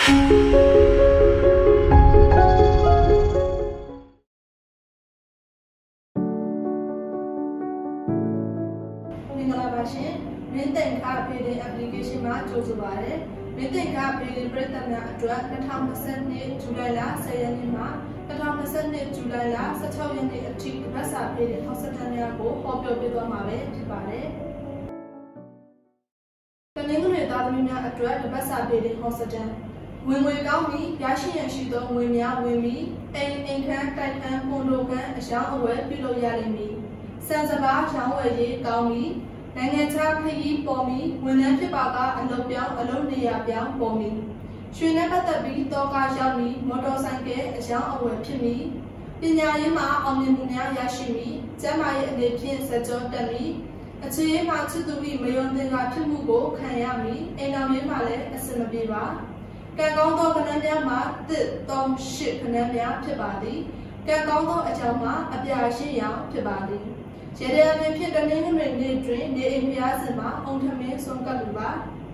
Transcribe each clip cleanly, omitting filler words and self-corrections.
Payday application မှာကြိုဆိုပါတယ်။မိသိက္ခာ Payday ပရိသတ်များအတွက်2022 ဇူလိုင်လ10 ရက်နေ့မှ2022 ဇူလိုင်လ16 ရက်နေ့အထိတပတ်စာ Payday ဟောစတန်များကိုဟောပြောပေးသွားမှာပဲဖြစ်ပါတယ်။တနင်္ဂနွေသားသမီးများအတွက်တပတ်စာ Payday ဟောစတန်ဝင်ငွေကောင်းပြီးရရှိရန်ရှိသောငွေများဝင်ပြီးအိမ်ခန်းတိုက်ခန်းကွန်ဒိုခန်းအရောင်းအဝယ်ပြုလုပ်ရလိမ့်မည်။စံစပါးရောင်းဝယ်ရေးကောင်းပြီးနိုင်ငံခြားခရီးပေါ်ပြီးဝန်ထမ်းဖြစ်ပါကအလုပ်ပြောင်းအလုပ်နေရာပြောင်းပေါ်ပြီးရွှေနဲ့ပတ်သက်ပြီးတောကရောက်ပြီးမော်တော်ဆိုင်ကယ်အရောင်းအဝယ်ဖြစ်ပြီးပညာရေးမှာအောင်မြင်မှုများရရှိပြီးကျန်းမာရေးအနေဖြင့်စကြောတက်ပြီးအခြေရေးမှာချစ်သူပြီးမယုံသင်္ကာဖြစ်မှုကိုခံရပြီးအိမ်တော်ရေးမှာလည်းအဆင်မပြေပါကံကောင်းသောခဏများမှာ138ခဏများဖြစ်ပါသည်ကံကောင်းသောအကြောင်းမှာအပြာရှိရောင်ဖြစ်ပါသည်ရေရန်ဖြစ်တဲ့နေ့နေ့တွင်နေအိမ်ဖျားစင်မှာအုံထမင်းဆုံးကပ်လူပါ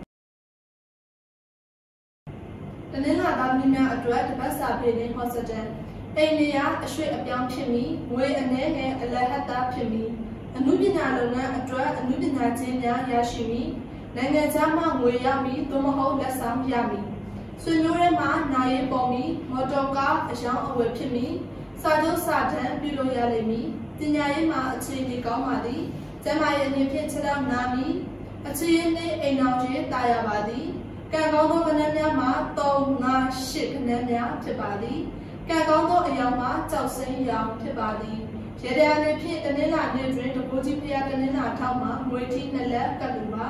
တနင်္လာသားသမီးများအတွက်တပတ်စာပေးတဲ့ဟောစတန်အိမ်နေရာအရွှေ့အပြောင်းဖြစ်ပြီးငွေအနည်းငယ်အလဟတ်သားဖြစ်ပြီးအမှုပညာလုပ်ငန်းအတွက်အမှုပညာချင်းများရရှိပြီးနိုင်ငံခြားမှငွေရပြီးသို့မဟုတ်လက်ဆောင်ရပြီးဆွေမျိုးတွေမှာနိုင်ရေးပေါ်ပြီးမော်တော်ကားအရောင်းအဝယ်ဖြစ်ပြီးစာချုပ်စာတမ်းပြုလုပ်ရလိမ့်မည်ပညာရေးမှာအခြေအနေကောင်းပါသည်ကျန်းမာရေးအနေဖြင့်ခြေထောက်နာမည်အခြေအနေအိမ်တော်ရေးတာယာပါသည်ကံကောင်းသောခဏများမှာ358ခဏများဖြစ်ပါသည်ကံကောင်းသောအယောင်မှာကြောက်စိမ်းရောင်ဖြစ်ပါသည်ရေရန်အနေဖြင့်တနင်္လာနေ့တွင်တကူကြီးဖျားတနင်္လာထောက်မှာငွေထိ2လက်ကပ်လူပါ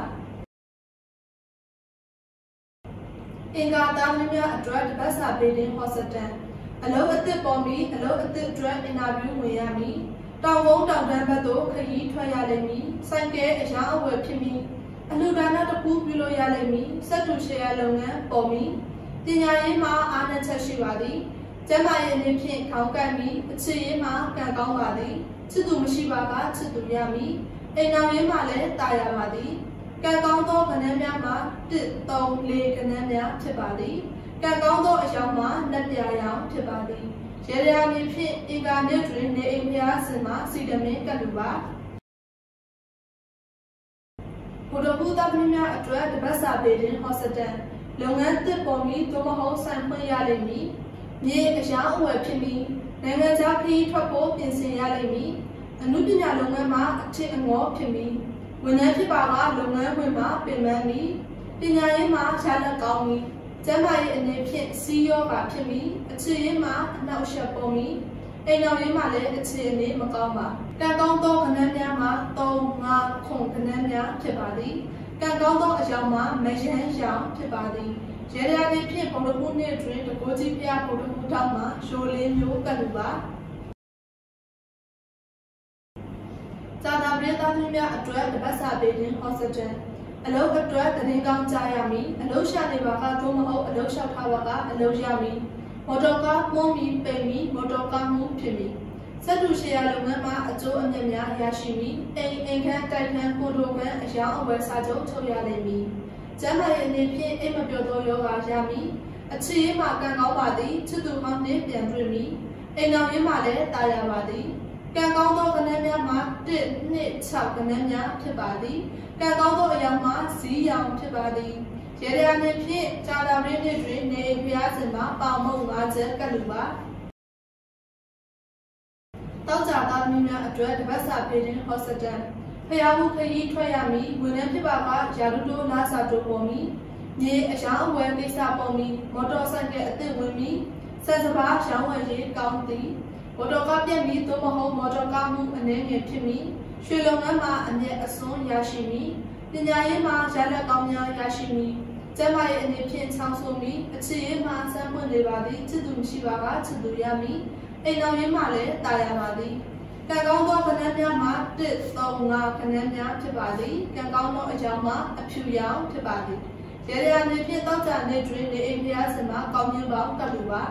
အင်္ဂါသားများအတွက်တပတ်စာပေးတဲ့ဟောစတန်အလုပ်အသစ်ပေါ်ပြီးအလုပ်အသစ်အတွက်အင်တာဗျူးဝင်ရမည်တောင်ကုန်းတောင်တန်းဘက်သို့ခရီးထွက်ရလိမ့်မည်ဆိုင်ကယ်အရောင်းအဝယ်ဖြစ်မည်အလှူဒါနတစ်ခုပြုလုပ်ရလိမ့်မည်စက်တူရှယ်ယာလုပ်ငန်းပေါ်မည်ပညာရေးမှာအားနည်းချက်ရှိပါသည်ကျန်းမာရေးအနေဖြင့်ခေါင်းကိုက်မည်အခြေရေးမှာကံကောင်းပါသည်ချစ်သူမရှိပါကချစ်သူရမည်အိမ်တော်ရေးမှာလည်းတာယာပါသည်ကံကောင်းသောခဏများမှာ134ခဏများဖြစ်ပါသည်ကံကောင်းသောအယောင်မှာလက်ပြာရောင်ဖြစ်ပါသည်ရေရန်ဖြင့်အင်္ဂါနေ့တွင်နေအိမ်ဖျားစင်မှာစီတမင်းကပ်လူပါဘုဒ္ဓဘုရားသမီးများအတွက်တပတ်စာပေးတဲ့ဟောစတန်လုပ်ငန်းသစ်ပေါ်ပြီးသို့မဟုတ်ဆိုင်ဖွင့်ရလိမ့်မည်မြေအရောင်းအဝယ်ဖြစ်ပြီးနိုင်ငံခြားခရီးထွက်ဖို့ပြင်ဆင်ရလိမ့်မည်အမှုပညာလုပ်ငန်းမှာအထစ်အငေါဖြစ်ပြီးဝန်ထမ်းဖြစ်ပါကလုပ်ငန်းခွင်မှာပင်ပန်းပြီးပညာရေးမှာရလဒ်ကောင်းပြီးကျန်းမာရေးအနေဖြင့်စီးရောဂါဖြစ်ပြီးအခြေရေးမှာအနှောက်အယှက်ပေါ်ပြီးအိမ်တော်ရေးမှာလည်းအခြေအနေမကောင်းပါကံကောင်းသောခဏများမှာ359ခဏများဖြစ်ပါသည်ကံကောင်းသောအယောင်မှာမယန်းရောင်ဖြစ်ပါသည်ရေရန်ဖြင့်ဘုံလူနေ့တွင်တကိုးကြီးဖျားဘုံလူထောက်မှာရိုလေးမျိုးကပ်လူပါဇာတာပရိသတ်များအတွက်တပတ်စာပေးခြင်းဟောစတန်အလုပ်အတွက်တရင်ကောင်းကြရမည်အလုပ်ရှာနေပါကသို့မဟုတ်အလုပ်လျှောက်ထားပါကအလုပ်ရမည်မော်တော်ကားမှုံးပြီးပိတ်ပြီးမော်တော်ကားမှုဖြစ်ပြီးစက်တူရှယ်ယာလုပ်ငန်းမှာအကျိုးအမြတ်များရရှိပြီးအိမ်ခန်းတိုက်ခန်းကိုတိုခန်းအရောင်းအဝယ်စာချုပ်ချုပ်ရလိမ့်မည်ကျန်းမာရေးအနေဖြင့်အိမ်မပျော်သောယောဂရမည်အခြေရေးမှာကံကောင်းပါသည်ချစ်သူဟောင်းနှင့်ပြန်တွေ့မည်အိမ်တော်ရေးမှာလည်းတာယာပါသည်ကံကောင်းသောခဏများမှာ126ခဏများဖြစ်ပါသည်ကံကောင်းသောအယောင်မှာဇီးရောင်ဖြစ်ပါသည်ရေရန်ဖြင့်ဇာတာပရိနေ့တွင်နေဖျားစင်မှာပေါင်မုံ5ချက်ကပ်လူပါတောက်ကြသားသမီးများအတွက်တပတ်စာပေးတဲ့ဟောစတန်ဖျားမှုခရီးထွက်ရမည်ဝန်ထမ်းဖြစ်ပါကယာလူတိုလာစာတိုပေါ်မည်မြေအရောင်းအဝယ်ကိစ္စပေါ်မည်မော်တော်ဆိုင်ကယ်အသစ်ဝင်မည်စက်စပါးရောင်းဝယ်ရေးကောင်းသည်မော်တော်ကားပြက်ပြီးသို့မဟုတ်မော်တော်ကားမှုအနည်းငယ်ဖြစ်ပြီးရွှေလုပ်ငန်းမှာအမြတ်အစွန်းရရှိပြီးပညာရေးမှာရလဒ်ကောင်းများရရှိပြီးကျန်းမာရေးအနေဖြင့်ချောင်းဆိုပြီးအခြေရေးမှာစမ်းပွင့်နေပါသည်ချစ်သူမရှိပါကချစ်သူရမည်အိမ်တော်ရေးမှာလည်းတာယာပါသည်ကံကောင်းသောခဏများမှာ135ခဏများဖြစ်ပါသည်ကံကောင်းသောအကြောင်းမှာအဖြူရောင်ဖြစ်ပါသည်ရေရန်ဖြင့်တောက်ကြနေတွင်နေအိမ်ဖျားစင်မှာကောင်းကျိုးပေါင်းကပ်လူပါ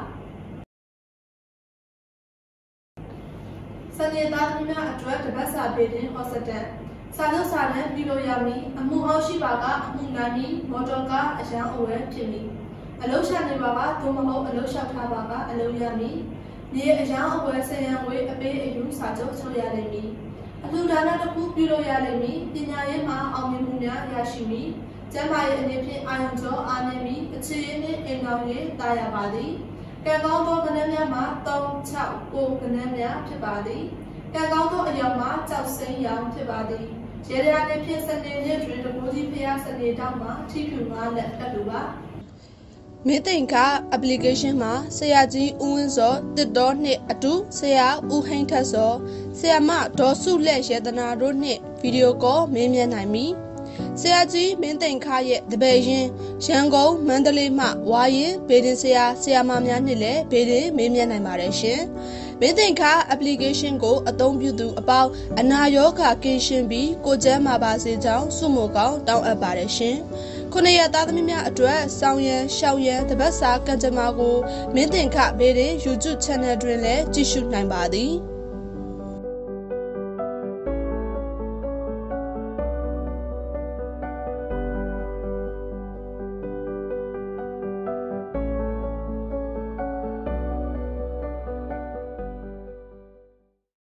စနေသားသမီးများအတွက်တပတ်စာပေးတဲ့ဟောစတန်စာချုပ်စာတမ်းပြုလုပ်ရမည်အမှုဟောရှိပါကအမှုနိုင်မည်မော်တော်ကားအရောင်းအဝယ်ဖြစ်မည်အလုပ်ရှာနေပါကသို့မဟုတ်အလုပ်လျှောက်ထားပါကအလုပ်ရမည်မြေအယောင်အဝယ်ဆယ်ရန်ငွေအပေးအယူစာချုပ်ချုပ်ရလိမ့်မည်အလှူဒါနတစ်ခုပြုလုပ်ရလိမ့်မည်ပညာရေးမှာအောင်မြင်မှုများရရှိမည်ကျန်းမာရေးအနေဖြင့်အာရုံကြောအားနည်းမည်အခြေအနေအိမ်တော်ရေးတာရပါသည်ကံကောင်းသောကဏ္ဍများမှာ3 6 9ကဏ္ဍများဖြစ်ပါသည်ကံကောင်းသောအယောင်မှာကြောက်စိမ်းရောင်ဖြစ်ပါသည်ရေရအနေဖြင့်စနေနေ့တွင်တပိုးကြီးဖျားစနေတောက်မှာထိဖြူ9လက်တက်လူပါမင်းသိင်္ဂ application မှာဆရာကြီးဦးဝင်းစောတစ်တော်နှင့်အတူဆရာဦးဟိန်းထက်စောဆရာမဒေါ်စုလက်ရတနာတို့နှင့်ဗီဒီယိုကောမေးမြန်းနိုင်မည်ဆရာကြီးမင်းသိင်္ဂရဲ့တပည့်ရင်ရန်ကုန်မန္တလေးမှဝါရင်ဘေဒင်ဆရာဆရာမများနှင့်လည်းဘေဒင်မေးမြန်းနိုင်ပါတယ်ရှင်မင်းသိင်္ဂ application ကိုအသုံးပြုသူအပေါင်းအနာရောဂါကင်းရှင်းပြီးကိုကျန်းမာပါစေကြောင်းဆုမွန်ကောင်းတောင်းအပ်ပါတယ်ရှင်ခုနှစ်ရက်သားသမီးများအတွက်စောင်းရန်ရှောက်ရန်တပတ်စာကံကြမ္မာကိုမင်းသိင်္ဂဘေဒင် YouTube Channel တွင်လည်းကြည့်ရှုနိုင်ပါသည်